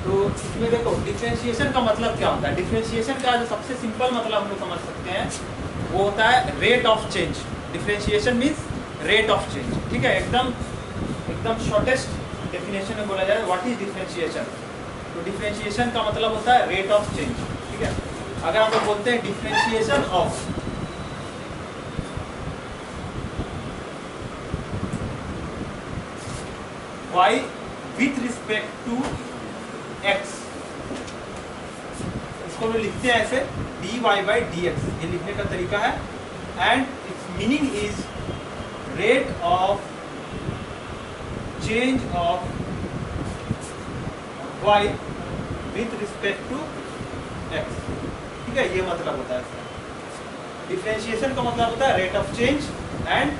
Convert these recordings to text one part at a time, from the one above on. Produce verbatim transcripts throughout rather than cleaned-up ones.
तो इसमें देखो डिफरेंशिएशन का मतलब क्या होता है। डिफरेंशिएशन का जो सबसे सिंपल मतलब हम लोग समझ सकते हैं वो होता है rate of change. Differentiation means rate of change, ठीक है। एकदम एकदम शॉर्टेस्ट डेफिनेशन में बोला जाए व्हाट इज डिफरेंशिएशन, तो डिफरेंशिएशन का मतलब होता है रेट ऑफ चेंज, ठीक है। अगर हम लोग बोलते हैं differentiation of y with respect to x, इसको हम लिखते हैं ऐसे dy बाई dx, ये लिखने का तरीका है। And its meaning is rate of change of y with respect to x, ठीक है। ये मतलब होता है इसका। डिफरेंशिएशन का मतलब होता है रेट ऑफ चेंज, एंड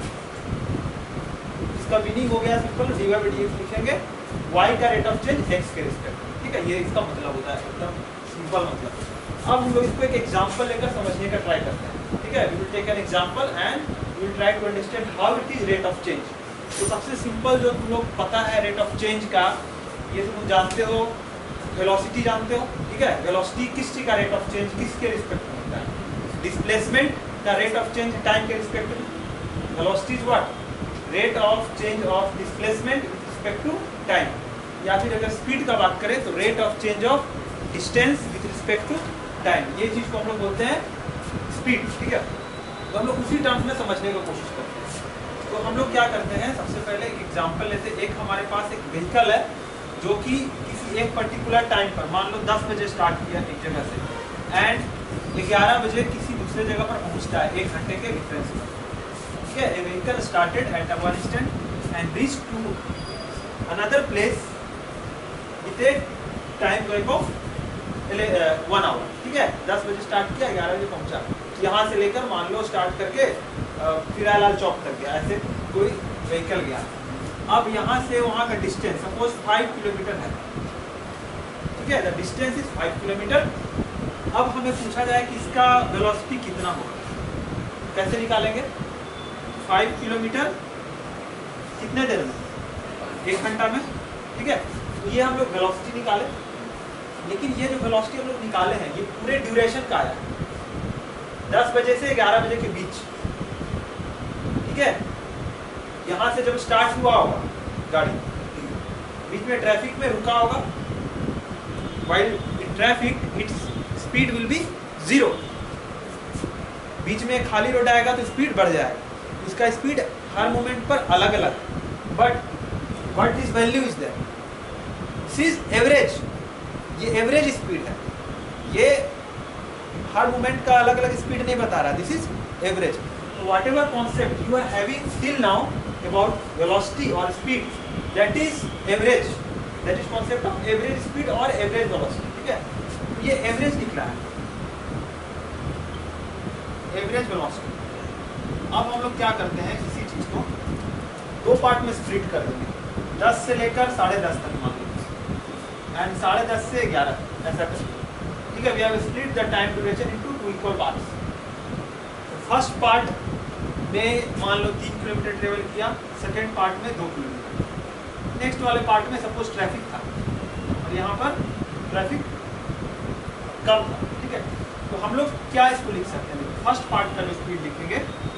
इसका मीनिंग हो गया सिंपल, dy बाई dx लिखेंगे y का रेट ऑफ चेंज x के रिस्पेक्ट, ठीक है। ये इसका मतलब होता है, एकदम सिंपल मतलब। अब हम लोग इसको एक एग्जांपल लेकर समझने का ट्राई करते हैं, ठीक है। We will take an example and we will try to understand how it is rate of change. तो सबसे सिंपल जो तुम लोग पता है रेट ऑफ चेंज का, ये तुम जानते हो, वेलोसिटी जानते हो, ठीक है। वेलोसिटी किस चीज का रेट ऑफ चेंज किसके रिस्पेक्ट में होता है? डिस्प्लेसमेंट का रेट ऑफ चेंज टाइम के रिस्पेक्ट में। Velocity is what? Rate of change of displacement with respect to time. या फिर अगर स्पीड का बात करें तो rate of change of distance with respect to time. ये चीज को हम लोग बोलते हैं स्पीड, ठीक है। तो हम लोग उसी टर्म्स में समझने की कोशिश करते हैं। तो हम लोग क्या करते हैं, सबसे पहले एक एग्जांपल लेते हैं। एक हमारे पास एक व्हीकल है जो कि किसी एक पर्टिकुलर टाइम पर, मान लो दस बजे स्टार्ट किया एक जगह से एंड ग्यारह बजे किसी दूसरे जगह पर पहुंचता है, एक घंटे के डिफरेंस में, ठीक है। A vehicle started at one instant and reach to another place with a time break of one hour, ठीक है। दस बजे स्टार्ट किया, ग्यारह बजे पहुंचा। यहाँ से लेकर मान लो स्टार्ट करके फिरालाल चौक तक गया, ऐसे कोई व्हीकल गया। अब यहाँ से वहाँ का डिस्टेंस सपोज फाइव किलोमीटर है, ठीक है। The distance is five kilometre. अब हमें पूछा जाए कि इसका वेलोसिटी कितना होगा, कैसे निकालेंगे? फाइव किलोमीटर कितने देर में? एक घंटा में, ठीक है। तो ये हम लोग वेलोसिटी निकाले, लेकिन ये जो वेलोसिटी हम लोग निकाले हैं ये पूरे ड्यूरेशन का आया है, दस बजे से ग्यारह बजे के बीच, ठीक है। यहाँ से जब स्टार्ट हुआ होगा गाड़ी, बीच में ट्रैफिक में रुका होगा, while in traffic its speed will be zero. बीच में खाली रोड आएगा तो स्पीड बढ़ जाएगा, उसका स्पीड हर मोमेंट पर अलग अलग, but what is value is there, this is average. ये एवरेज स्पीड है, ये हर मोमेंट का अलग अलग स्पीड नहीं बता रहा, दिस इज एवरेज। तो whatever concept you are having till now about velocity और speed, that is average, that is concept of average speed और एवरेज वेलोसिटी, ठीक है। तो ये एवरेज निकला है, एवरेज वेलोसिटी। अब हम लोग क्या करते हैं, इसी चीज को दो पार्ट में स्प्लिट कर देंगे, दस से लेकर साढ़े दस तक मान लो, एंड साढ़े दस से ग्यारह, ऐसा करेंगे, ठीक है। We have split the time duration into two equal parts. First part में मान लो तीन किलोमीटर ट्रेवल किया, सेकेंड पार्ट में दो किलोमीटर, नेक्स्ट वाले पार्ट में सपोज ट्रैफिक था और यहाँ पर ट्रैफिक कम था, ठीक है। तो हम लोग क्या इसको लिख सकते हैं? फर्स्ट पार्ट का जो स्पीड लिखेंगे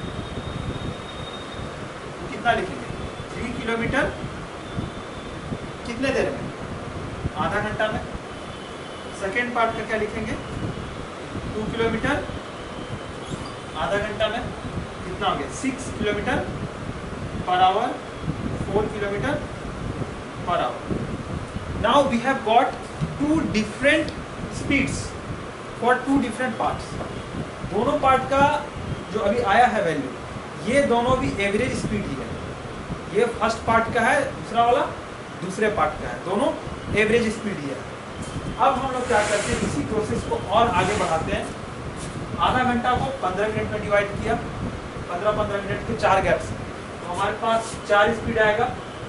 तो कितना लिखेंगे? थ्री किलोमीटर कितने देर में? आधा घंटा में। सेकेंड पार्ट का क्या लिखेंगे? टू किलोमीटर आधा घंटा में, कितना हो गया? Six kilometre per hour, four kilometre per hour. Now we have got two different speeds for two different parts. दोनों पार्ट का जो अभी आया है वैल्यू, ये दोनों भी एवरेज स्पीड ही है। ये फर्स्ट पार्ट का है, दूसरा वाला दूसरे पार्ट का है, दोनों एवरेज स्पीड ही है। अब हम लोग क्या करते हैं, इसी प्रोसेस को और आगे बढ़ाते हैं। आधा घंटा को पंद्रह मिनट में डिवाइड किया, पंद्रह पंद्रह मिनट के चार गैप्स, तो हमारे पास चार स्पीड आएगा,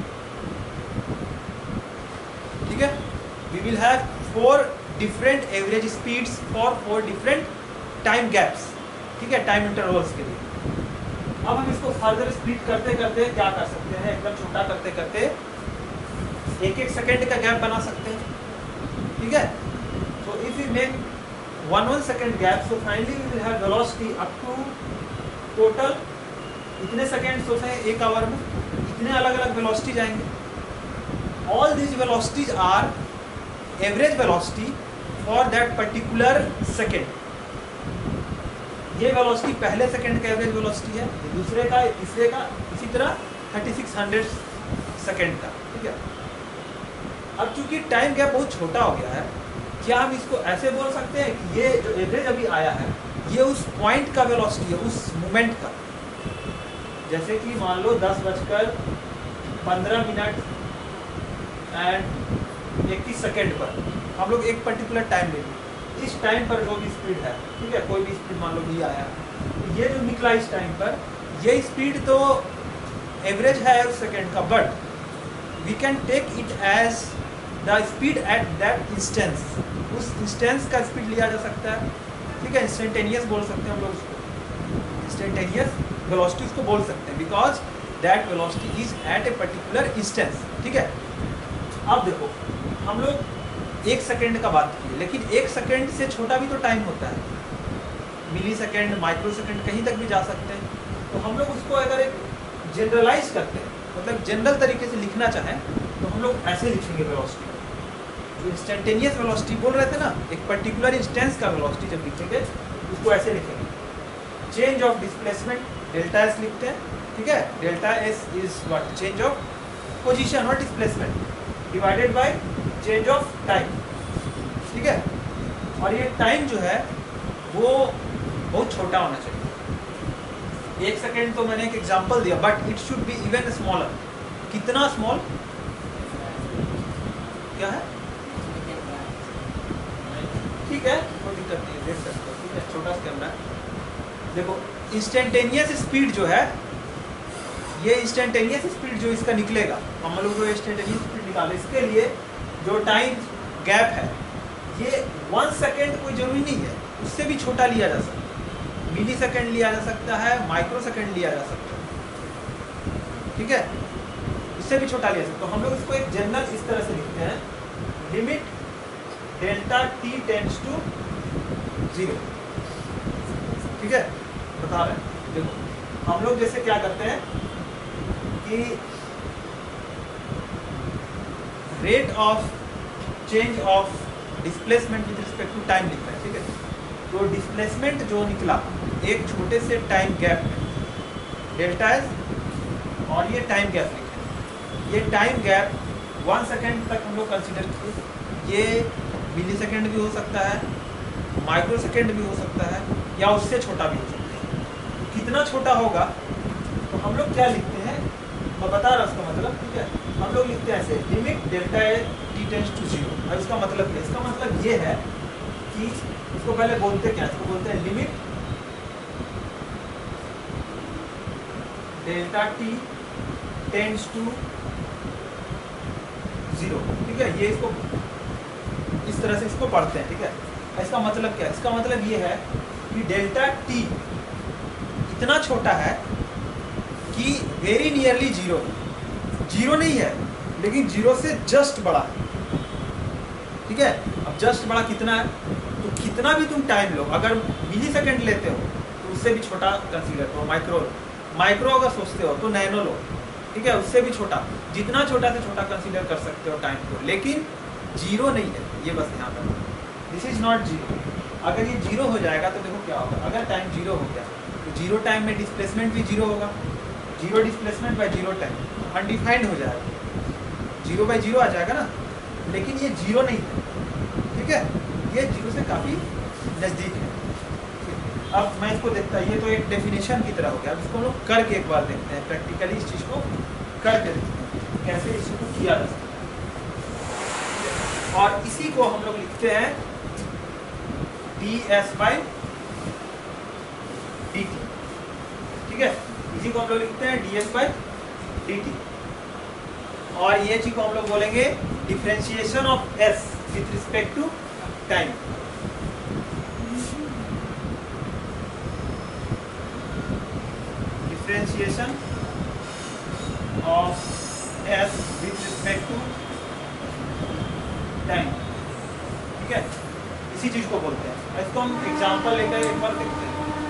ठीक है। We will have four different average speeds for four different time gaps, ठीक है, टाइम इंटरवल्स के लिए। अब हम इसको फर्दर स्प्लिट करते करते क्या कर सकते हैं, एकदम छोटा करते करते एक एक सेकेंड का गैप बना सकते हैं, ठीक है. So if we make one one second gap, so finally we will have velocity up to total इतने सेकेंड्स होते हैं एक आवर में, इतने अलग अलग वेलोसिटी जाएंगे. All these velocities are average velocity for that particular second. ये वेलोसिटी पहले सेकंड का एवरेज वेलोसिटी है, दूसरे का, तीसरे का, इसी तरह थर्टी सिक्स हंड्रेड सेकेंड का. ठीक है. अब चूंकि टाइम गैप बहुत छोटा हो गया है, क्या हम इसको ऐसे बोल सकते हैं कि ये जो एवरेज अभी आया है ये उस पॉइंट का वेलोसिटी है, उस मोमेंट का. जैसे कि मान लो दस बजकर पंद्रह मिनट एंड इक्कीस सेकेंड पर हम लोग एक पर्टिकुलर टाइम ले लें. इस टाइम पर जो भी स्पीड है, ठीक है, कोई भी स्पीड मान लो भी आया, तो ये जो निकला इस टाइम पर, ये स्पीड तो एवरेज है उस सेकेंड का, but we can take it as the speed at that instance. उस इंस्टेंस का स्पीड लिया जा सकता है. ठीक है. इंस्टेंटेनियस बोल सकते हैं हम लोग उसको, इंस्टेंटेनियस वेलोसिटी उसको बोल सकते हैं, because that velocity is at a particular instance. ठीक है. अब देखो, हम लोग एक सेकेंड का बात की, लेकिन एक सेकेंड से छोटा भी तो टाइम होता है. मिली सेकेंड, माइक्रो सेकेंड, कहीं तक भी जा सकते हैं. तो हम लोग उसको अगर एक जनरलाइज करते हैं, मतलब जनरल तरीके से लिखना चाहें, तो हम लोग ऐसे लिखेंगे वेलोसिटी. जो इंस्टेंटेनियस वेलोसिटी बोल रहे थे ना, एक पर्टिकुलर इंस्टेंस का वेलोसिटी जब लिखेंगे उसको ऐसे लिखेंगे. Change of displacement, delta S लिखते हैं. ठीक है. Delta S is what? Change of position और displacement divided by change of time. ठीक है. और ये टाइम जो है वो बहुत छोटा होना चाहिए. एक सेकेंड तो मैंने एक एग्जांपल दिया, but it should be even smaller. कितना स्मॉल? क्या है? ठीक है, कोई दिक्कत नहीं है, देख सकते हो. ठीक है. छोटा सा कैमरा है. देखो, इंस्टेंटेनियस स्पीड जो है, ये इंस्टेंटेनियस स्पीड जो इसका निकलेगा, हम लोग जो इंस्टेंटेनियस स्पीड निकाले, इसके लिए जो टाइम गैप है, ये वन सेकेंड कोई जरूरी नहीं है, उससे भी छोटा लिया जा सकता है. मिली सेकेंड लिया जा सकता है, माइक्रो सेकेंड लिया जा सकता है. ठीक है. इससे भी छोटा लिया सकता है. तो हम लोग इसको एक जनरल इस तरह से लिखते हैं, limit delta T tends to zero. ठीक है. बता रहे हैं. देखो, हम लोग जैसे क्या करते हैं कि rate of change of displacement with respect to time लिखते हैं. ठीक है. तो डिस्प्लेसमेंट जो निकला एक छोटे से टाइम गैप में, डेल्टा एस, और ये टाइम गैप लिखे. ये टाइम गैप वन सेकेंड तक हम लोग कंसिडर किए. ये मिली सेकेंड भी हो सकता है, माइक्रो सेकेंड भी हो सकता है, या उससे छोटा भी हो सकता है. तो कितना छोटा होगा, तो हम लोग क्या लिखते हैं, मैं बता रहा उसका मतलब. ठीक है. हम लोग लिखते हैं ऐसे, limit delta T tends to zero. अब इसका मतलब क्या? इसका मतलब ये है कि इसको पहले बोलते क्या, इसको बोलते हैं limit delta T tends to zero. ठीक है. ये इसको इस तरह से इसको पढ़ते हैं. ठीक है. इसका मतलब क्या है? इसका मतलब ये है कि डेल्टा टी इतना छोटा है कि वेरी नियरली जीरो. जीरो नहीं है, लेकिन जीरो से जस्ट बड़ा है. ठीक है. अब जस्ट बड़ा कितना है? तो कितना भी तुम टाइम लो, अगर मिली सेकेंड लेते हो तो उससे भी छोटा कंसीडर करो. माइक्रो माइक्रो अगर सोचते हो तो नैनो लो. ठीक है. उससे भी छोटा, जितना छोटा से छोटा कंसीडर कर सकते हो टाइम को, लेकिन जीरो नहीं है. ये बस यहाँ पर, दिस इज नॉट जीरो. अगर ये जीरो हो जाएगा तो देखो क्या होगा. अगर टाइम जीरो हो गया तो जीरो टाइम में डिस्प्लेसमेंट भी जीरो होगा. Zero displacement by zero time undefined हो जाएगा. जीरो बाय जीरो आ जाएगा ना, लेकिन ये जीरो नहीं है. ठीक है. ये जीरो से काफ़ी नज़दीक है. अब मैं इसको देखता, ये तो एक डेफिनेशन की तरह हो गया. अब इसको हम लोग करके एक बार देखते हैं, प्रैक्टिकली इस चीज़ को करके देखते हैं कैसे इस चीज़ को किया जा सकता है. और इसी को हम लोग लिखते हैं D S by D T. ठीक है. इसी को हम लोग लिखते हैं D S by D T. और ये चीज को हम लोग बोलेंगे differentiation of S with respect to time. Differentiation of S with respect to time. ठीक है, इसी चीज को बोलते हैं। इसको हम एग्जांपल लेकर एक बार देखते हैं।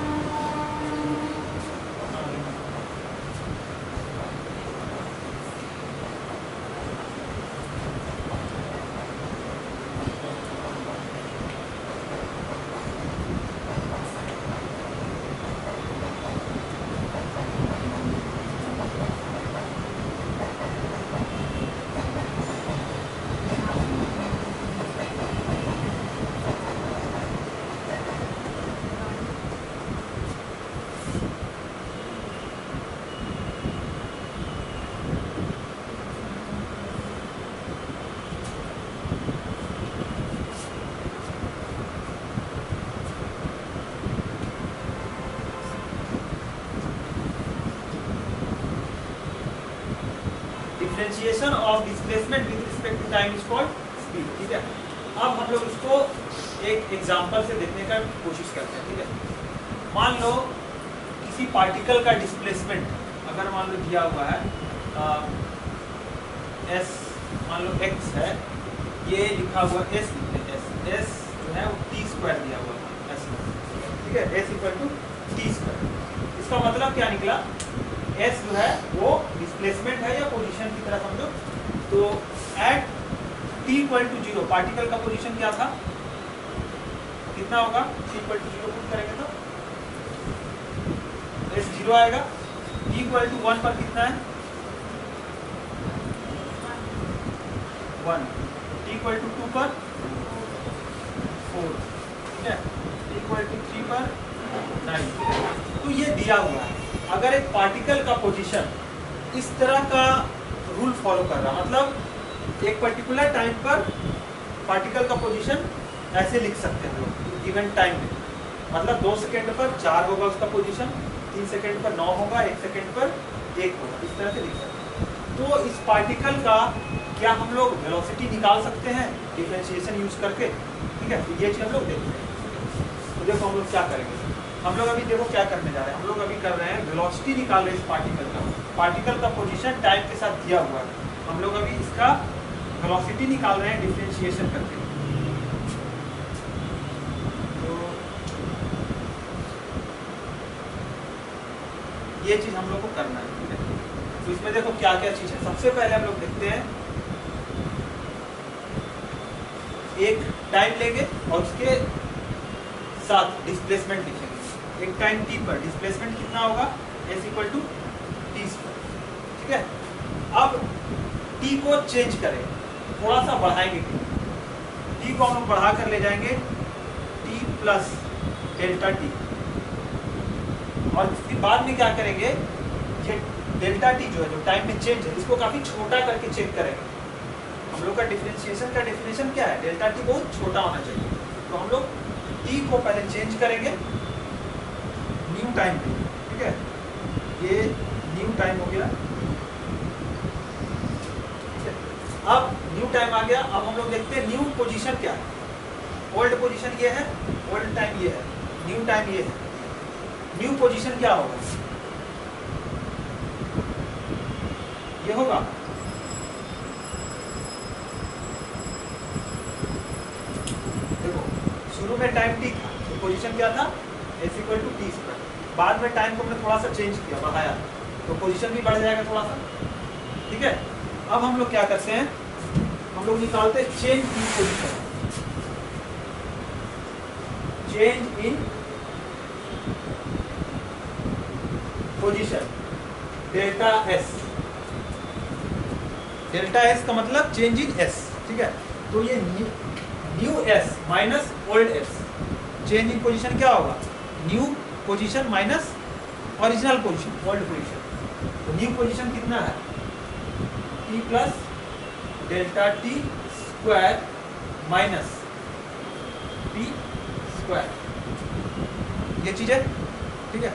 Differentiation of displacement with respect to time is called speed. ठीक है, अब हम लोग इसको एक एग्जांपल से देखने का कोशिश करते हैं। ठीक है, मान लो किसी पार्टिकल का डिस्प्लेसमेंट अगर मान लो दिया हुआ है आ, एस, मान लो एक्स है, ये लिखा हुआ एस, एस एस जो है वो टी स्क्वायर दिया हुआ है एस। ठीक है, S equal to T square. इसका मतलब क्या निकला, एस जो है वो डिस्प्लेसमेंट है या पोजीशन की तरह समझो। तो at T equal to zero particle का पोजीशन क्या था, कितना होगा, T equal to zero put करेंगे तो एस जीरो आएगा। टी इक्वल टू वन पर कितना है, one. T equal to two पर फोर। ठीक है, टी इक्वल टू थ्री पर नाइन। तो ये दिया हुआ है। अगर एक पार्टिकल का पोजीशन इस तरह का रूल फॉलो कर रहा, मतलब एक पर्टिकुलर टाइम पर पार्टिकल का पोजीशन ऐसे लिख सकते हैं लोग गिवन टाइम में, मतलब दो सेकेंड पर चार होगा उसका पोजीशन, तीन सेकेंड पर नौ होगा, एक सेकेंड पर एक होगा, इस तरह से लिख सकते हैं। तो इस पार्टिकल का क्या हम लोग वेलोसिटी निकाल सकते हैं डिफरेंशिएशन यूज करके। ठीक है, तो ये चीज हम लोग देखते हैं। तो देखो हम लोग क्या करेंगे, हम लोग अभी देखो क्या करने जा रहे हैं, हम लोग अभी कर रहे हैं वेलोसिटी निकाल रहे हैं इस पार्टिकल का। पार्टिकल का पोजीशन टाइम के साथ दिया हुआ है, हम लोग अभी इसका वेलोसिटी निकाल रहे हैं डिफरेंशिएशन करके। तो ये चीज हम लोग को करना है। ठीक है, तो इसमें देखो क्या क्या चीज है। सबसे पहले हम लोग देखते हैं, एक टाइम लेंगे और उसके साथ डिस्प्लेसमेंट लिखेंगे। एक टाइम टी पर डिस्प्लेसमेंट कितना होगा, S equal to T square. ठीक है, अब टी को चेंज करें, थोड़ा सा बढ़ाएंगे टी टी को हम लोग बढ़ा कर ले जाएंगे टी प्लस डेल्टा टी, और इसके बाद में क्या करेंगे, ये डेल्टा टी जो है जो टाइम में चेंज है इसको काफी छोटा करके चेक करेंगे। हम लोग का डिफरेंशिएशन का डेफिनेशन क्या है, डेल्टा टी बहुत छोटा होना चाहिए। तो हम लोग टी को पहले चेंज करेंगे न्यू टाइम पे। ठीक है, ये न्यू टाइम हो गया। अब न्यू टाइम आ गया। अब हम लोग देखते हैं न्यू पोजीशन क्या है। ओल्ड पोजीशन ये है, ओल्ड टाइम ये है, न्यू टाइम ये है। न्यू पोजीशन क्या होगा, ये होगा। देखो शुरू में टाइम टी था, तो पोजीशन क्या था, S equal to T square. बाद में टाइम को हमने थोड़ा सा चेंज किया, बढ़ाया, तो पोजीशन भी बढ़ जाएगा थोड़ा सा। ठीक है, अब हम लोग क्या करते हैं, हम लोग निकालते हैं change in position, change in position delta S. Delta S का मतलब चेंज इन एस। ठीक है, तो ये new new S minus old S, change in position क्या होगा, new position minus original position, old position. तो न्यू पोजीशन कितना है, T plus delta T square minus T square, ये चीज है। ठीक है,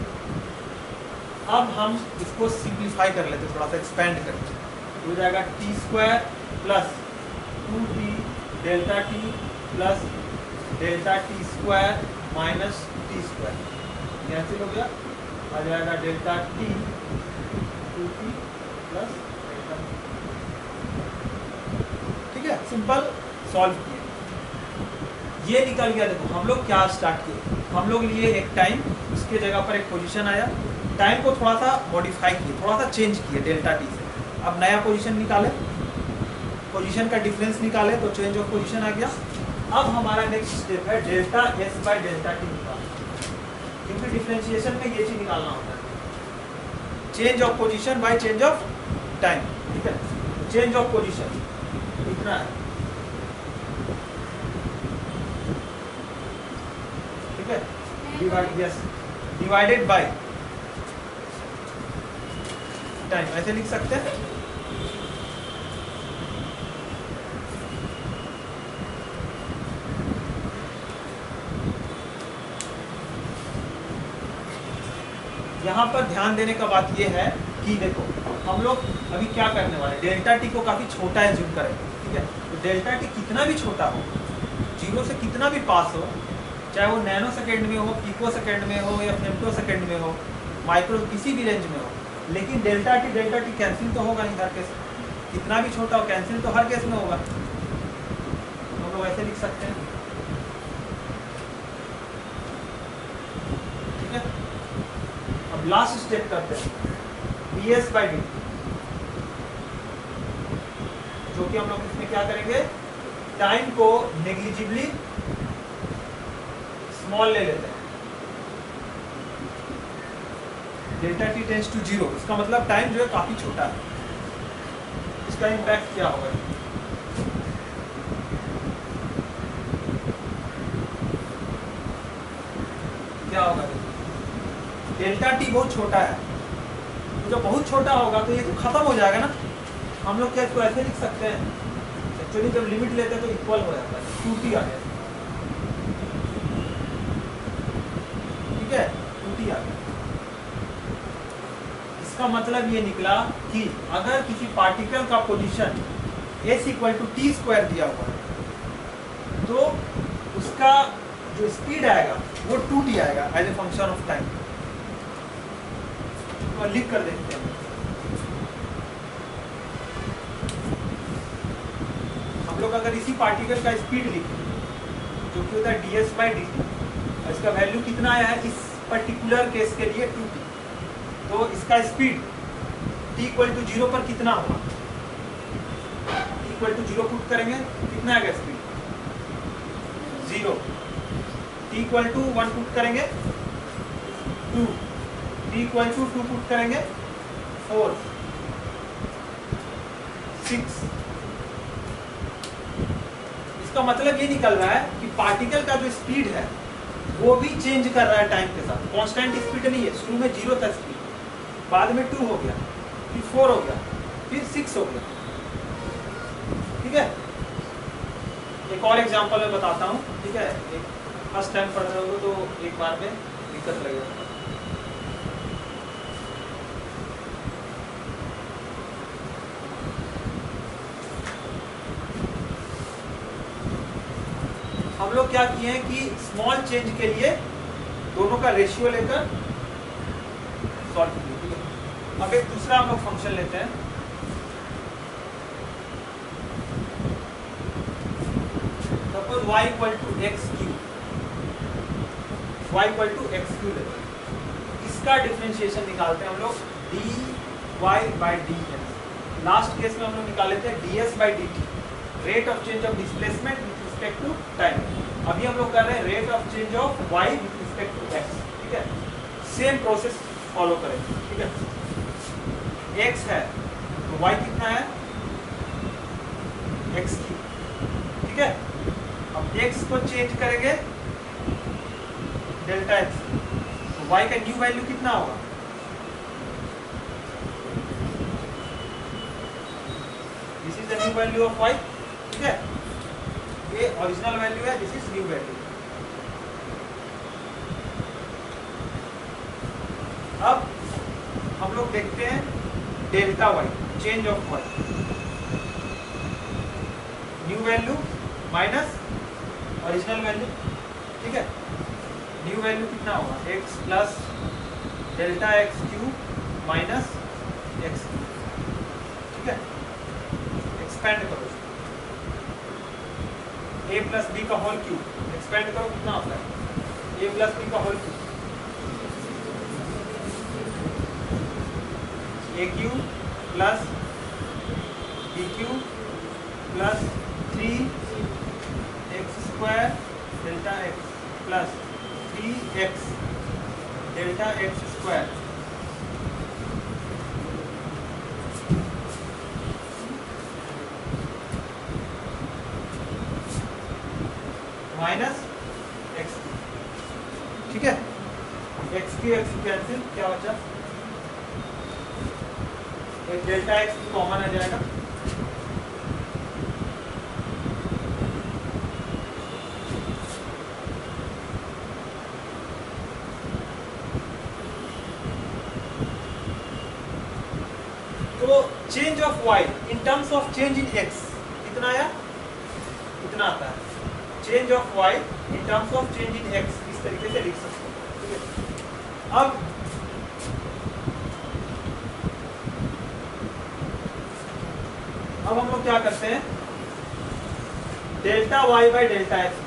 अब हम इसको सिंप्लीफाई कर लेते हैं, थोड़ा सा एक्सपेंड करके, हो जाएगा T square plus two T delta T plus delta T square minus T square, cancel हो गया, आ जाएगा delta T two T plus delta. ठीक है, सिंपल सॉल्व किए। ये निकल गया। देखो हम लोग क्या स्टार्ट किए, हम लोग लिए एक टाइम, उसके जगह पर एक पोजीशन आया, टाइम को थोड़ा सा मॉडिफाई किए, थोड़ा सा चेंज किए डेल्टा टी से। अब नया पोजीशन निकाले, पोजीशन का डिफरेंस निकाले तो चेंज ऑफ पोजीशन आ गया। अब हमारा नेक्स्ट स्टेप है delta S by delta T निकालना, क्योंकि डिफरेंशिएशन में ये चीज निकालना होता है, change of position by change of time. ठीक है, चेंज ऑफ पोजीशन कितना है, ठीक है, divide yes divided by time, ऐसे लिख सकते हैं। यहाँ पर ध्यान देने का बात ये है कि देखो हम लोग अभी क्या करने वाले हैं, डेल्टा टी को काफी छोटा एज्यूम करेंगे। ठीक है, तो डेल्टा टी कितना भी छोटा हो, जीरो से कितना भी पास हो, चाहे वो नैनो सेकेंड में हो, पिको सेकेंड में हो या फेम्टो सेकेंड में हो, माइक्रो किसी भी रेंज में हो, लेकिन delta T delta T cancel तो होगा नहीं हर केस, कितना भी छोटा हो कैंसिल तो हर केस में होगा। हम लोग ऐसे लिख सकते हैं। ठीक है, अब लास्ट स्टेप करते हैं डी एस बाई डी, जो कि हम लोग इसमें क्या करेंगे, टाइम को नेग्लिजिबली स्मॉल ले लेते हैं। Delta T tends to zero, इसका मतलब टाइम जो है काफी छोटा है। इसका इम्पैक्ट क्या होगा, क्या होगा, डेल्टा टी बहुत छोटा है, तो जब बहुत छोटा होगा तो ये तो खत्म हो जाएगा ना। हम लोग क्या इसको ऐसे लिख सकते हैं, एक्चुअली जब लिमिट लेते हैं तो इक्वल हो जाता है, टू टी आ गया। ठीक है, टू टी आ गया। इसका मतलब ये निकला कि अगर किसी पार्टिकल का position S equal to T square दिया हुआ है तो उसका जो स्पीड आएगा वो टू टी आएगा as a function of time. तो लिख कर देखते हैं, हम लोग अगर इसी पार्टिकल का स्पीड लिखें जो कि होता है D S by D T, इसका वैल्यू कितना आया है इस पर्टिकुलर केस के लिए टू टी, तो इसका speed t equal to zero पर कितना होगा, t equal to zero put करेंगे कितना आएगा speed, zero, t equal to one put करेंगे two, t equal to two put करेंगे फोर, सिक्स। इसका मतलब ये निकल रहा है कि पार्टिकल का जो स्पीड है वो भी चेंज कर रहा है टाइम के साथ, कांस्टेंट स्पीड नहीं है। शुरू में जीरो था स्पीड, बाद में टू हो गया, फिर फोर हो गया, फिर सिक्स हो गया। ठीक है, एक और एग्जांपल मैं बताता हूँ। ठीक है, एक फर्स्ट टाइम पढ़ रहे हो तो एक बार में दिक्कत लगेगा। हम लोग क्या किए हैं कि स्मॉल चेंज के लिए दोनों का रेशियो लेकर सॉल्व किए। ठीक है, अब एक दूसरा हम लोग फंक्शन लेते हैं। Suppose y equal to x cube, y equal to x cube लेते हैं। इसका डिफरेंशिएशन निकालते हैं हम लोग d y by d s. Last case में हम लोग निकाले थे d S by D t, rate of change of displacement with respect to time. अभी हम लोग कर रहे हैं rate of change of y with respect to x। ठीक है, सेम प्रोसेस फॉलो करेंगे। ठीक है, x है तो y कितना है, x की। ठीक है, अब x को चेंज करेंगे डेल्टा x, तो y का न्यू वैल्यू कितना होगा, this is the new value of y। ठीक है, ये ओरिजिनल वैल्यू है, दिस इज न्यू वैल्यू। अब हम लोग देखते हैं delta y, change of y, new value minus original value. ठीक है, न्यू वैल्यू कितना होगा, x plus delta x cube minus x cube. ठीक है, एक्सपेंड करो, a प्लस बी का होल क्यूब एक्सपेंड करो कितना होता है ए प्लस बी का whole a cube plus b cube plus three x square delta x plus three x delta x square minus x. ठीक है, एक्स की एक्स कैंसिल, क्या बचा एक डेल्टा एक्स कॉमन आ जाएगा। तो change of y in terms of change in x कितना आया, कितना आता है change of y in terms of change in x, इस तरीके से लिख सकते हैं। ठीक है, अब अब हम लोग क्या करते हैं, delta y by delta x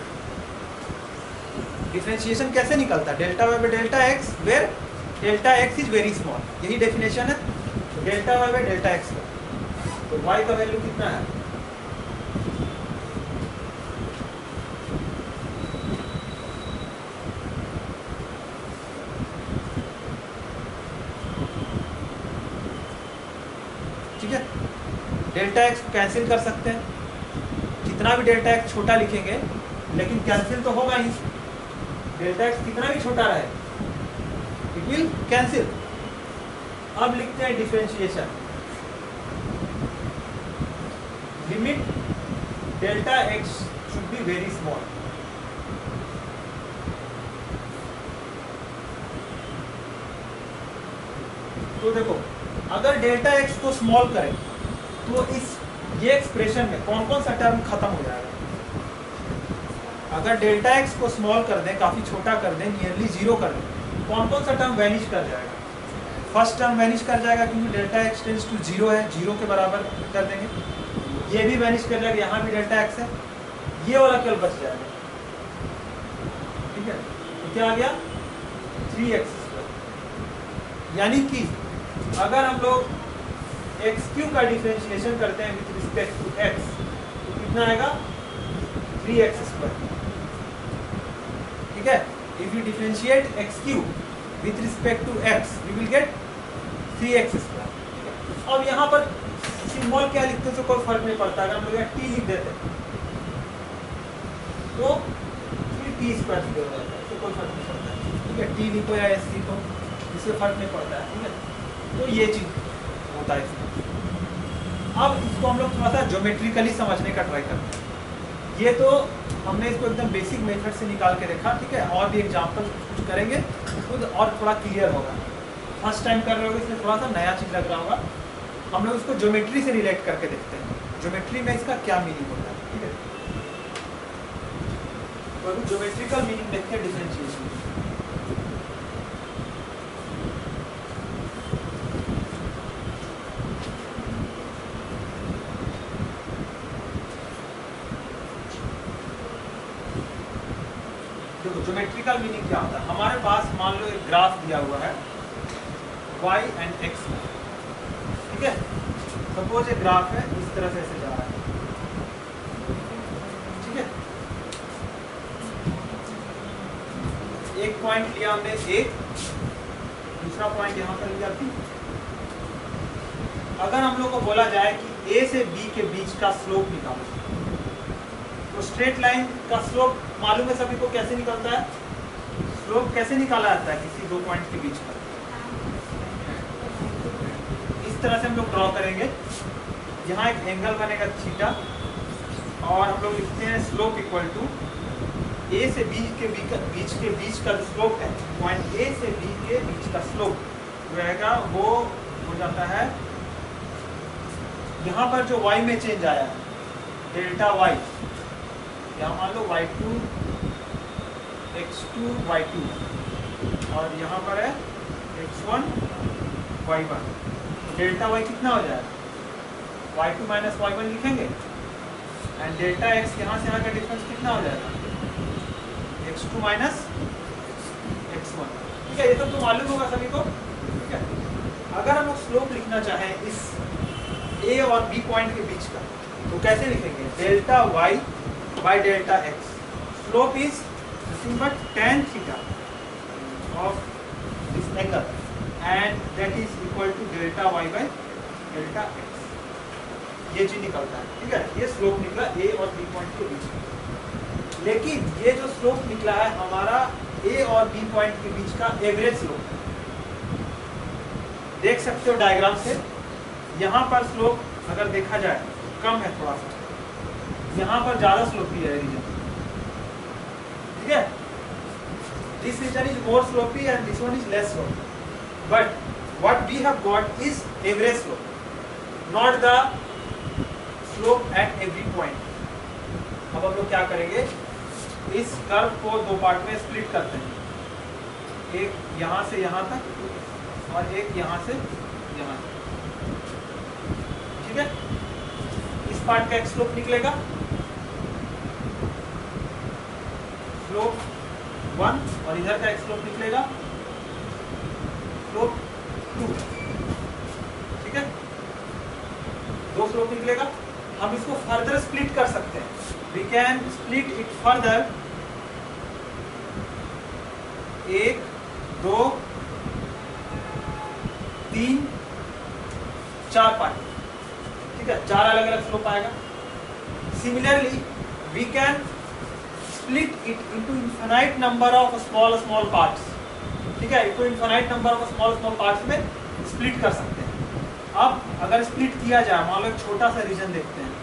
differentiation कैसे निकलता है, delta y by delta x where delta x is very small, यही डेफिनेशन है। तो delta y by delta x का, तो y का वैल्यू कितना है, डेल्टा एक्स कैंसिल कर सकते हैं, कितना भी डेल्टा एक्स छोटा लिखेंगे लेकिन कैंसिल तो होगा ही, डेल्टा एक्स कितना भी छोटा रहे इट विल कैंसिल। अब लिखते हैं differentiation, limit delta x should be very small. तो देखो अगर डेल्टा एक्स को स्मॉल करें तो इस ये एक्सप्रेशन में कौन कौन सा टर्म खत्म हो जाएगा, अगर डेल्टा एक्स को स्मॉल कर दें, काफी छोटा कर दें, नियरली जीरो कर दें, कौन कौन सा टर्म वैनिश कर जाएगा, फर्स्ट टर्म वैनिश कर जाएगा क्योंकि delta x tends to zero है, जीरो के बराबर कर देंगे, ये भी वैनिश कर जाएगा, यहाँ भी डेल्टा एक्स है, ये वाला केवल बच जाएगा। ठीक है, तो क्या आ गया थ्री एक्स स्क्वायर, यानी कि अगर हम लोग एक्स क्यू का डिफरेंशिएशन करते हैं विथ रिस्पेक्ट टू एक्स तो कितना आएगा थ्री एक्स स्क्वायर। ठीक है, if you differentiate x cube with respect to x we will get three x square. अब यहाँ पर सिंबल क्या लिखते हैं तो कोई फर्क नहीं पड़ता, अगर हम लोग टी लिख देते तो फिर टी स्क्वायर हो जाता है, इससे कोई फर्क नहीं पड़ता। ठीक है, टी लिखो या एस लिखो, इससे फर्क नहीं पड़ता है। ठीक है, तो ये चीज होता है इसमें। अब इसको हम लोग थोड़ा सा ज्योमेट्रिकली समझने का ट्राई करते हैं। ये तो हमने इसको एकदम बेसिक मेथड से निकाल के देखा, ठीक है, और भी एग्जांपल कुछ करेंगे खुद और थोड़ा क्लियर होगा। फर्स्ट टाइम कर रहे होगे इसलिए थोड़ा सा नया चीज लग रहा होगा। हम लोग इसको ज्योमेट्री से रिलेट करके देखते हैं, ज्योमेट्री में इसका क्या मीनिंग होता है। ठीक है, तो अभी ज्योमेट्रिकल मीनिंग देखते हैं डिफरेंशिएशन। ज्योमेट्रिकल मीनिंग क्या होता है, हमारे पास मान लो एक ग्राफ दिया हुआ है y एंड x में। ठीक है, सपोज एक ग्राफ है इस तरह से ऐसे जा रहा है। ठीक है, एक पॉइंट लिया हमने a, दूसरा पॉइंट यहाँ पर लिया b। अगर हम लोग को बोला जाए कि a से b के बीच का स्लोप निकालो तो स्ट्रेट लाइन का स्लोप मालूम है सभी को कैसे निकलता है, स्लोप कैसे निकाला जाता है किसी दो पॉइंट के बीच का, इस तरह से हम लोग ड्रॉ करेंगे। यहाँ एक एंगल बनेगा थीटा और हम लोग लिखते हैं स्लोप इक्वल टू ए से बी के बीच के बीच का जो स्लोप है, पॉइंट ए से बी के बीच का स्लोप रहेगा वो हो जाता है, यहाँ पर जो y में चेंज आया है डेल्टा y, यहाँ मान लो y two x two y two और यहाँ पर है x one y one, delta y कितना हो जाएगा y two minus y one लिखेंगे एंड डेल्टा एक्स यहाँ से यहाँ का डिफरेंस कितना हो जाएगा x two minus x one. ठीक है, ये सब तो मालूम होगा सभी को। ठीक है, अगर हम लोग स्लोप लिखना चाहें इस ए और बी पॉइंट के बीच का, तो कैसे लिखेंगे? Delta y by delta x. Slope is nothing but tan theta of this angle and that is equal to delta y by delta x. ये चीज निकलता है। ठीक है, ये स्लोप निकला ए और बी पॉइंट के बीच में। लेकिन ये जो स्लोप निकला है हमारा ए और बी पॉइंट के बीच का एवरेज स्लोप है। देख सकते हो डायग्राम से, यहाँ पर स्लोप अगर देखा जाए कम है थोड़ा सा, यहाँ पर ज्यादा स्लोपी है रीजन। ठीक है, this region is more slopy and this one is less slopy, but what we have got is average slope, not the slope at every point. अब हम लोग क्या करेंगे, इस कर्व को दो पार्ट में स्प्लिट करते हैं, एक यहाँ से यहाँ तक और एक यहाँ से यहाँ तक। ठीक है, इस पार्ट का एक स्लोप निकलेगा, स्लोप वन, और इधर का एक स्लोप निकलेगा, स्लोप टू। ठीक है, दो स्लोप निकलेगा। हम इसको फर्दर स्प्लिट कर सकते हैं, we can split it further, एक, दो, तीन, चार पार्ट। ठीक है, चार अलग अलग स्लोप आएगा। Similarly we can split it into infinite number of small small parts. ठीक है, इनको infinite number of small small parts में स्प्लिट कर सकते हैं। अब अगर स्प्लिट किया जाए, मान लो एक छोटा सा रीजन देखते हैं,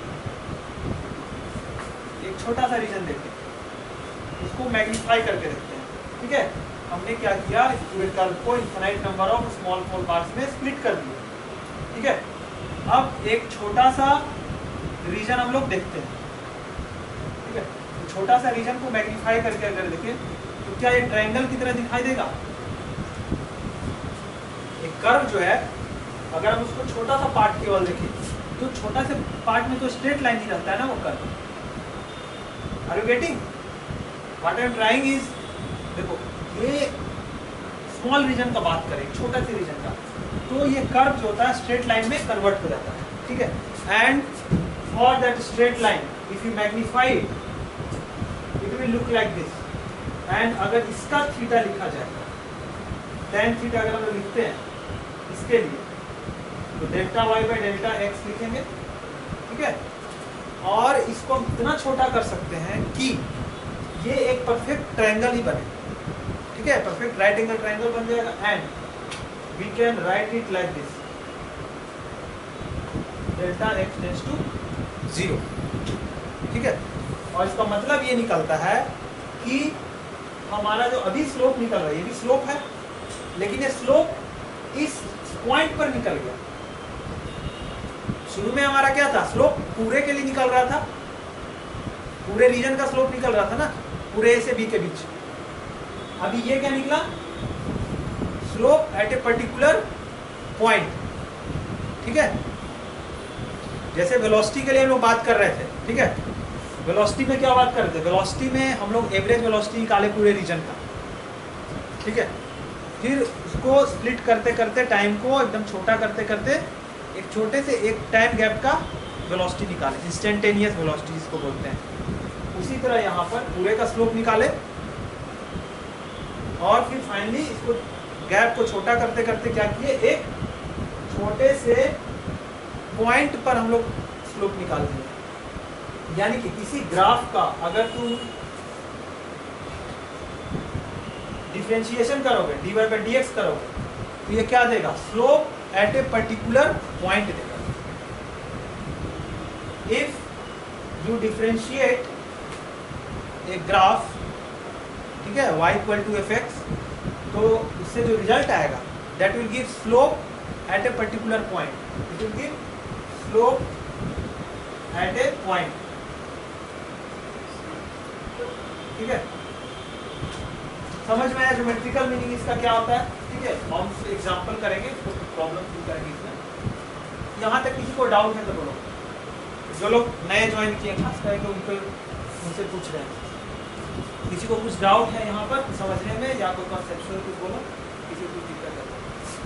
एक छोटा सा रीजन देखते हैं, इसको मैग्नीफाई करके देखते हैं। ठीक है, हमने क्या किया, इस पूरे कर्व को infinite number of small small parts में स्प्लिट कर दिया। ठीक है, अब एक छोटा सा रीजन हम लोग देखते हैं। ठीक है, तो छोटा सा रीजन को मैग्नीफाई करके अगर देखें तो क्या ये ट्रायंगल की तरह दिखाई देगा? एक कर्व जो है, अगर हम उसको छोटा सा पार्ट केवल देखें तो छोटा से पार्ट में तो स्ट्रेट लाइन ही रहता है ना वो curve. Are you getting what I am trying is, देखो ये स्मॉल रीजन का बात करें, छोटा से रीजन का, तो ये कर्व जो होता है स्ट्रेट लाइन में कन्वर्ट हो जाता है। ठीक है, and for that straight line if you magnify it will look like this, and अगर इसका थीटा लिखा जाए, टेन थीटा अगर हम लोग लिखते हैं इसके लिए, तो delta y by delta x लिखेंगे। ठीक है, और इसको हम इतना छोटा कर सकते हैं कि ये एक परफेक्ट ट्रायंगल ही बने। ठीक है, परफेक्ट राइट एंगल ट्रायंगल बन जाएगा, and we can write it like this, delta x tends to zero. ठीक है, और इसका मतलब ये निकलता है कि हमारा जो अभी स्लोप निकल रहा है, ये भी स्लोप है, लेकिन ये स्लोप इस पॉइंट पर निकल गया। शुरू में हमारा क्या था, स्लोप पूरे के लिए निकल रहा था, पूरे रीजन का स्लोप निकल रहा था ना, पूरे ए से बी के बीच। अभी ये क्या निकला, slope at a particular point. ठीक है, जैसे वेलोसिटी के लिए हम लोग बात कर रहे थे। ठीक है, वेलोसिटी में क्या बात कर रहे थे, वेलोसिटी में हम लोग एवरेज वेलोसिटी निकाले पूरे रीजन का। ठीक है, फिर उसको स्प्लिट करते करते टाइम को एकदम छोटा करते करते एक छोटे से एक टाइम गैप का वेलोसिटी निकाले, इंस्टेंटेनियस वेलोसिटी जिसको बोलते हैं। उसी तरह यहाँ पर पूरे का स्लोप निकाले, और फिर फाइनली इसको गैप को छोटा करते करते क्या किए, एक छोटे से पॉइंट पर हम लोग स्लोप निकाल दिए। यानी कि किसी ग्राफ का अगर तुम डिफरेंशिएशन करोगे, d y by d x करोगे, तो ये क्या देगा, slope at a particular point देगा। If you differentiate a graph, ठीक है, y equal to f x, तो इससे जो रिजल्ट आएगा that will give slope at a particular point, it will give slope at a point. ठीक है, समझ में आया ज्योमेट्रिकल मीनिंग इसका क्या होता है। ठीक है, हम एग्जांपल करेंगे, प्रॉब्लम फिल करेंगे इसमें। यहाँ तक किसी को डाउट है तो बोलो, जो लोग नए ज्वाइन किए खास करके उनको उनसे पूछ रहे हैं। किसी को कुछ डाउट है यहाँ पर समझने में, या कोई कॉन्सेप्चुअल कुछ बोलो, किसी को दिक्कत है?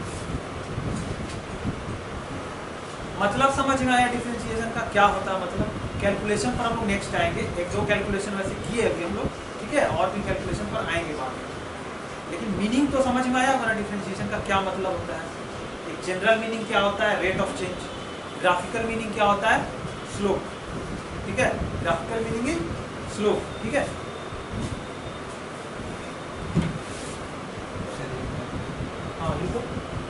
मतलब समझ में आया डिफरेंशिएशन का क्या होता है? मतलब कैलकुलेशन पर हम लोग नेक्स्ट आएंगे, एक दो कैलकुलेशन वैसे किए अभी हम लोग, ठीक है, और भी कैलकुलेशन पर आएंगे बाद में। लेकिन मीनिंग तो समझ में आया हमारा डिफरेंशिएशन का क्या मतलब होता है। एक जनरल मीनिंग क्या होता है? Rate of change. Graphical meaning क्या होता है? स्लोप, ठीक है, ग्राफिकल मीनिंग इज स्लोप, ठीक है। हाँ लिखो।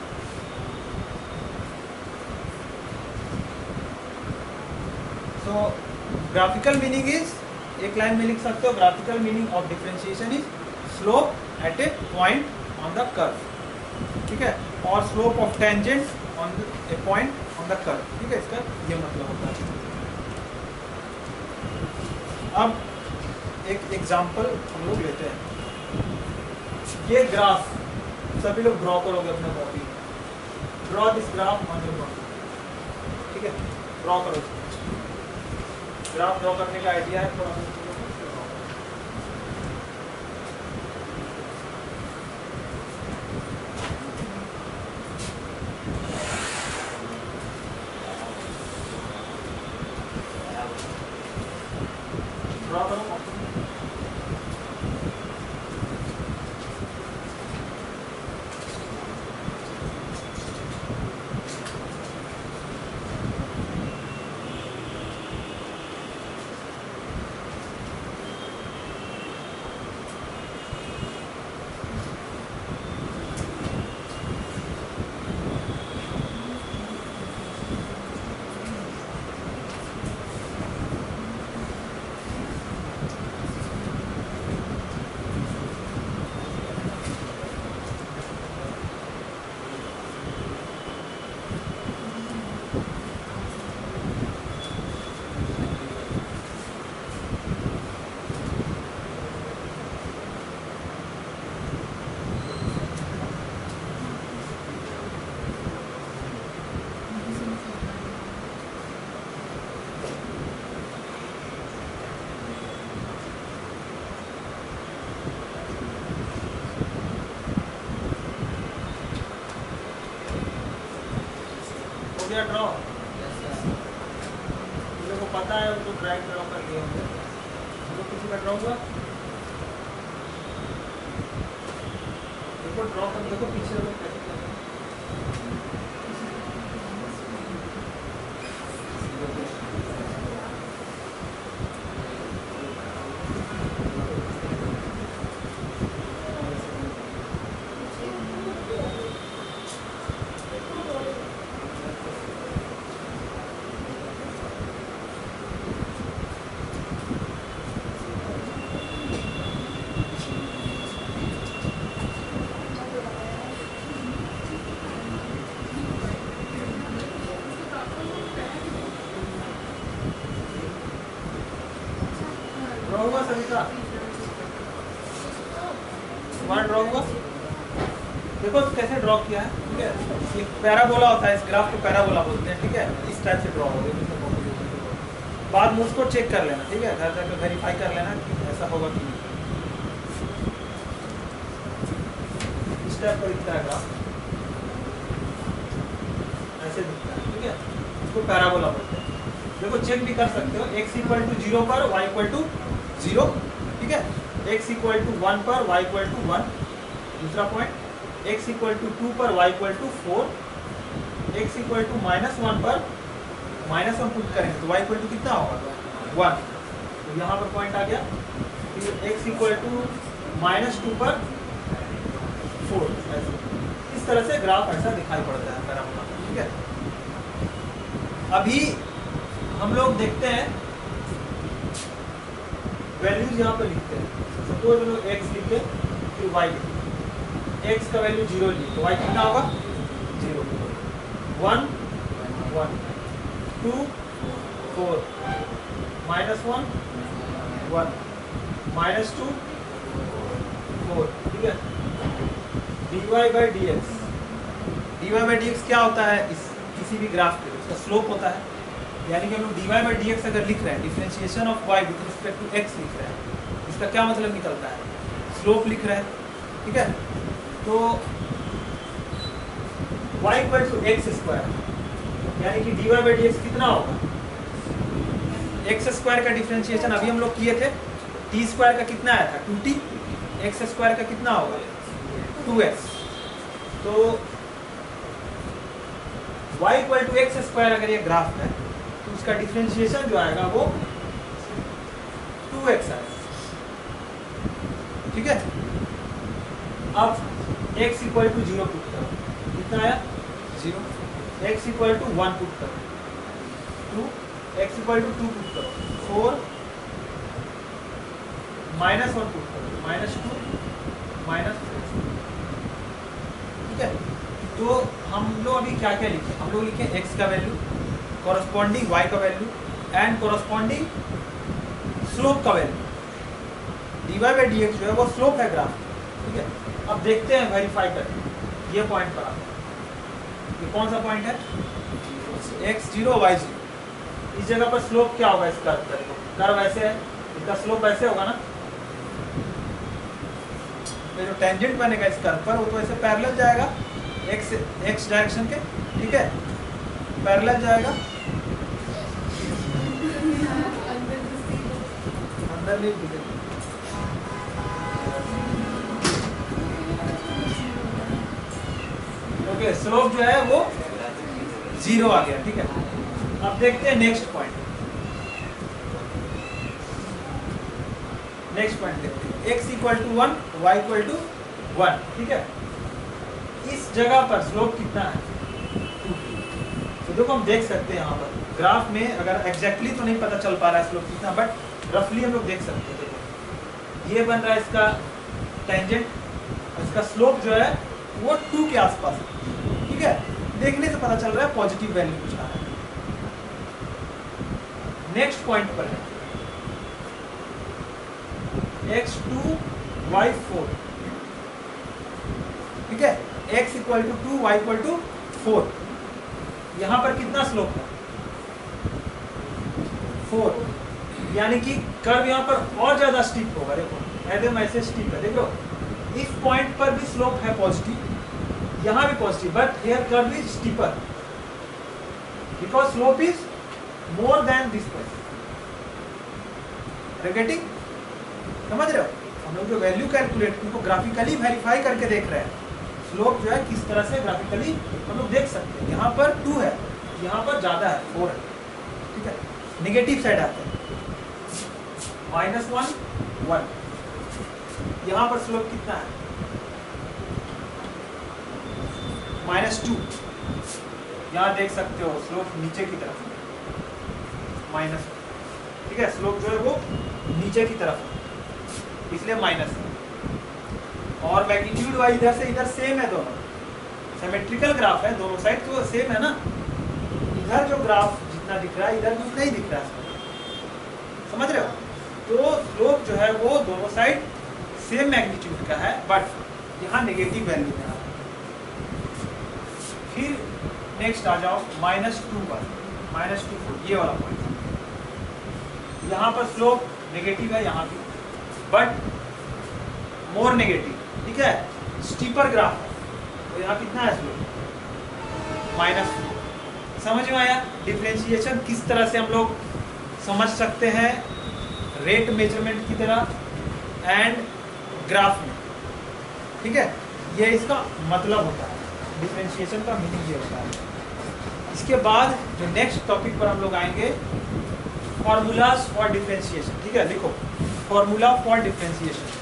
तो ग्राफिकल मीनिंग इज, एक लाइन में लिख सकते हो, graphical meaning of differentiation is slope at a point on the curve, ठीक है, और slope of tangent on a point on the curve, ठीक है, इसका ये मतलब होता है। अब एक एग्जांपल हम लोग लेते हैं। ये ग्राफ सभी लोग ड्रॉ करोगे अपने copy, draw this graph on your copy, ठीक है, ड्रॉ करो। ग्राफ ड्रॉ करने का आइडिया है थोड़ा सा, ड्रॉ करो। ड्रॉ को पता है, उनको ड्रैग ड्रॉ कर दिए होंगे, तो किसी का ड्रॉ हुआ, देखो ड्रॉ कर, देखो पीछे लोग कैसे कर रहे हैं। ड्रॉ हुआ सभी का, तुम्हारा ड्रॉ हुआ, देखो कैसे ड्रॉ किया है, ठीक है। एक पैराबोला होता है, इस ग्राफ को पैराबोला बोलते हैं, ठीक है, इस टाइप से ड्रॉ होगा। बाद में उसको चेक कर लेना, ठीक है, घर जाकर वेरीफाई कर लेना कि ऐसा होगा कि नहीं। इस टाइप का दिखता है ग्राफ, ऐसे दिखता है, ठीक है, इसको पैराबोला बोलते हैं। देखो चेक भी कर सकते हो, एक्स इक्वल टू जीरो पर वाई इक्वल टू जीरो, ठीक है, एक्स इक्वल टू वन पर वाई इक्वल टू वन, दूसरा point x equal to two पर y equal to four, x equal to minus one पर माइनस वन पुट करेंगे तो Y equal to कितना होगा? वन। तो यहाँ पर पॉइंट आ गया। फिर x equal to minus two पर फोर, इस तरह से ग्राफ ऐसा दिखाई पड़ता है पैराबोला, ठीक है। अभी हम लोग देखते हैं वैल्यूज यहाँ पर लिखते हैं। सपोज हम लोग एक्स लिखे फिर वाई लिखे, एक्स का वैल्यू जीरो लिखे तो वाई कितना होगा? Zero. One one, two four, minus one one, minus two four, ठीक है। D y by d x, d y by d x क्या होता है? इस किसी भी ग्राफ के उसका स्लोप होता है, यानी कि हम लोग d y by d x अगर लिख रहे हैं, differentiation of y with respect to x लिख रहे हैं, इसका क्या मतलब निकलता है, स्लोप लिख रहे हैं, ठीक है। तो y equal to x square यानी कि d y by d x कितना होगा, एक्स स्क्वायर का डिफरेंशिएशन अभी हम लोग किए थे, टी स्क्वायर का कितना आया था टू टी, एक्स स्क्वायर का कितना होगा टू एक्स। तो y equal to x square अगर ये ग्राफ है तो उसका डिफरेंशिएशन जो आएगा वो टू एक्स आएगा, ठीक है। अब x equal to zero put करो, कितना आया zero, x equal to one put करो two, x equal to two put करो फोर, माइनस वन पुट करो माइनस टू, माइनस फोर, ठीक है। तो हम लोग अभी क्या क्या लिखे, हम लोग लिखे x का वैल्यू, कॉरस्पॉन्डिंग y का वैल्यू एंड कॉरस्पॉन्डिंग स्लोप का value, d y by d x जो है वो स्लोप है ग्राफ, ठीक है। अब देखते हैं वेरीफाई करके ये पॉइंट पर आता है, ये कौन सा पॉइंट है, x जीरो वाई जीरो, इस जगह पर स्लोप क्या होगा इस कर्व का, देखो कर्व ऐसे है, इसका स्लोप ऐसे होगा ना, ये जो टेंजेंट बनेगा इस कर्व पर वो तो ऐसे पैरेलल जाएगा x x डायरेक्शन के, ठीक है, पैरेलल जाएगा, अंदर नहीं दिखेगा, ओके। स्लोप जो है वो जीरो आ गया, ठीक है। अब देखते हैं नेक्स्ट पॉइंट, नेक्स्ट पॉइंट देखते हैं, x equal to one, y equal to one, ठीक है। इस जगह पर स्लोप कितना है टू, तो देखो हम देख सकते हैं यहाँ पर ग्राफ में, अगर एग्जैक्टली तो नहीं पता चल पा रहा है स्लोप कितना, बट रफली हम लोग देख सकते हैं। देखो ये बन रहा है इसका टेंजेंट, इसका स्लोप जो है वो टू के आसपास है, ठीक है। देखने से पता चल रहा है पॉजिटिव वैल्यू कुछ आ रहा है। नेक्स्ट पॉइंट पर है एक्स टू वाई फोर, ठीक है, x equal to two, y equal to four, यहाँ पर कितना स्लोप है फोर, यानी कि कर्व यहाँ पर और ज्यादा स्टीप होगा, देखो एकदम ऐसे स्टीप है, देखो इस पॉइंट पर भी स्लोप है पॉजिटिव, यहाँ भी positive, but here curve is steeper because slope is more than this point, getting, समझ रहे हो। हम लोग जो वैल्यू कैलकुलेट उनको ग्राफिकली वेरीफाई करके देख रहे हैं, स्लोप जो है किस तरह से ग्राफिकली हम लोग देख सकते हैं। यहाँ पर टू है, यहाँ पर ज्यादा है फोर है, ठीक है, नेगेटिव साइड आता है माइनस वन वन, यहाँ पर स्लोप कितना है माइनस टू, यहाँ देख सकते हो स्लोप नीचे की तरफ माइनस, ठीक है, स्लोप जो है वो नीचे की तरफ है इसलिए माइनस है, और मैग्नीट्यूड वाइज इधर से इधर सेम है, दोनों सिमेट्रिकल ग्राफ है, दोनों साइड तो सेम है ना, इधर जो ग्राफ जितना दिख रहा है इधर कुछ नहीं दिख रहा है, समझ रहे हो। तो स्लोप जो है वो दोनों साइड सेम मैग्नीट्यूड का है, बट यहाँ नेगेटिव वैल्यू है। फिर नेक्स्ट आ जाओ माइनस टू पर, माइनस टू फोर, ये वाला पॉइंट, यहाँ पर स्लोप नेगेटिव है यहाँ भी, बट मोर नेगेटिव, ठीक है, स्टीपर ग्राफ है, तो यहाँ कितना है स्लोप माइनस टू। समझ में आया डिफरेंशिएशन किस तरह से हम लोग समझ सकते हैं, रेट मेजरमेंट की तरह एंड ग्राफ में, ठीक है, ये इसका मतलब होता है, डिफरेंशिएशन का मीनिंग ये होता है। इसके बाद जो नेक्स्ट टॉपिक पर हम लोग आएंगे, फॉर्मूलाज फॉर डिफरेंशिएशन, ठीक है, लिखो फॉर्मूला फॉर डिफरेंशिएशन।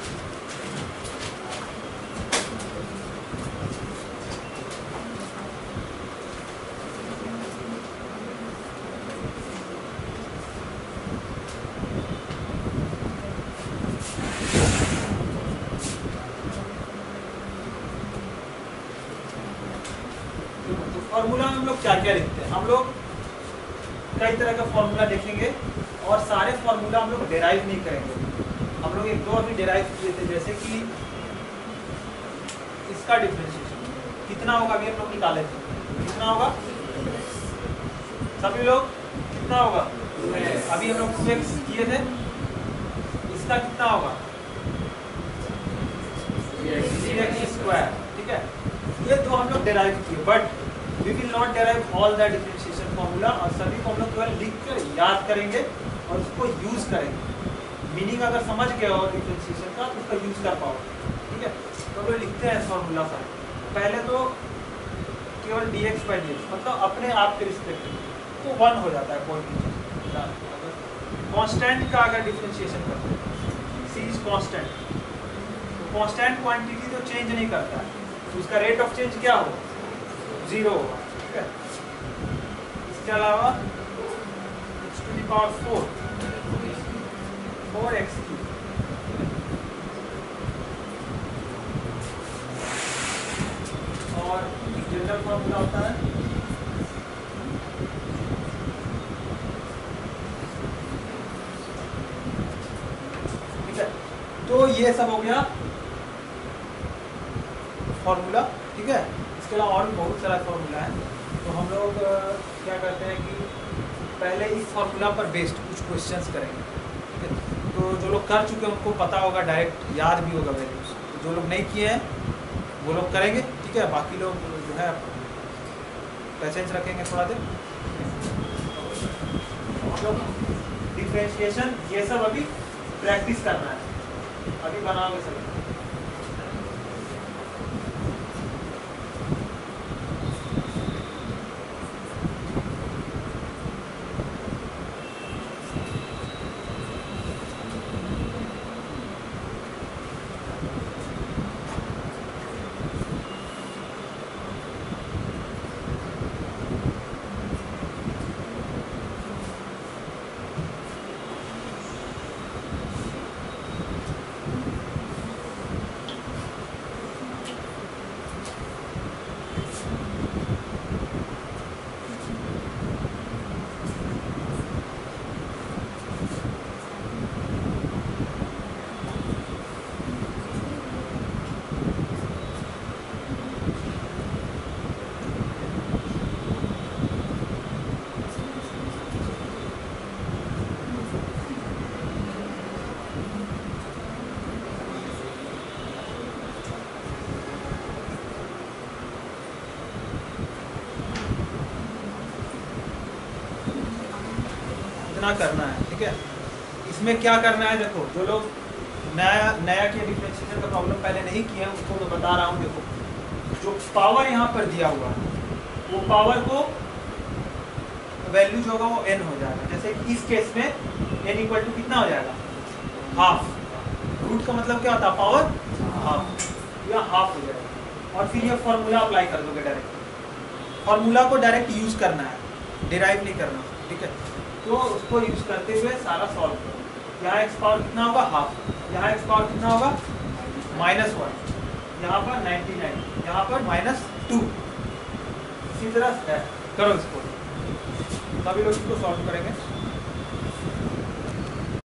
फॉर्मूला में हम लोग क्या क्या लिखते हैं, हम लोग कई तरह का फॉर्मूला देखेंगे और सारे फॉर्मूला हम लोग डेराइव नहीं करेंगे, हम लोग एक दो अभी डेराइव किए थे, जैसे कि इसका डिफरेंशिएशन कितना होगा अभी हम लोग निकाले थे, कितना होगा सभी लोग, कितना होगा अभी हम लोग टू एक्स किए थे, इसका कितना होगा एक्स स्क्वायर, ठीक है। ये दो हम लोग डेराइव किए, but we will not derive all the differentiation formula, और सभी को हम लोग केवल लिख कर याद करेंगे और उसको यूज करेंगे। मीनिंग अगर समझ गए हो डिफरेंशिएशन का तो उसका यूज कर पाओगे, ठीक है। तो हम लोग लिखते हैं फॉर्मूला का। पहले तो केवल d x by d x, मतलब अपने आप के रिस्पेक्ट तो वन हो जाता है कोई भी चीज। कांस्टेंट का अगर डिफरेंशिएशन करते हैं, सी इज कांस्टेंट, तो कांस्टेंट क्वांटिटी तो चेंज नहीं करता है, तो उसका रेट ऑफ चेंज क्या हो, जीरो होगा, ठीक है। इसके अलावा x to the power four four x cube, और जनरल फॉर्मूला होता है ठीक है। तो ये सब हो गया फॉर्मूला, ठीक है। इसके अलावा और भी बहुत सारा फॉर्मूला है, तो हम लोग क्या करते हैं कि पहले इस फॉर्मूला पर बेस्ड कुछ क्वेश्चंस करेंगे, ठीक है। तो जो लोग कर चुके हैं उनको पता होगा, डायरेक्ट याद भी होगा वैल्यूज, तो जो लोग नहीं किए हैं वो लोग करेंगे, ठीक है। बाकी लोग जो है पैसेंस रखेंगे थोड़ा देर। हम लोग डिफरेंशिएशन ये सब अभी प्रैक्टिस करना है, अभी बनाओगे सभी। इतना करना है, ठीक है। इसमें क्या करना है, देखो जो लोग नया नया के डिफरेंशिएशन का प्रॉब्लम पहले नहीं किए हैं उसको मैं बता रहा हूँ। देखो जो पावर यहाँ पर दिया हुआ है वो पावर को वैल्यू जो होगा वो n हो जाएगा। जैसे कि इस केस में n इक्वल टू कितना हो जाएगा, हाफ। रूट का मतलब क्या होता है, पावर हाफ, या हाफ हो जाएगा। और फिर ये फॉर्मूला अप्लाई कर दोगे डायरेक्ट। फॉर्मूला को डायरेक्ट यूज करना है, डिराइव नहीं करना, ठीक है। तो उसको यूज करते हुए सारा सॉल्व करो। यहाँ एक्स पावर कितना होगा, हाफ। यहाँ एक्स पावर कितना होगा, माइनस वन। यहाँ पर नाइन्टी नाइन, यहाँ पर माइनस टू। इसी तरह है, करो इसको, सभी लोग इसको सॉल्व करेंगे।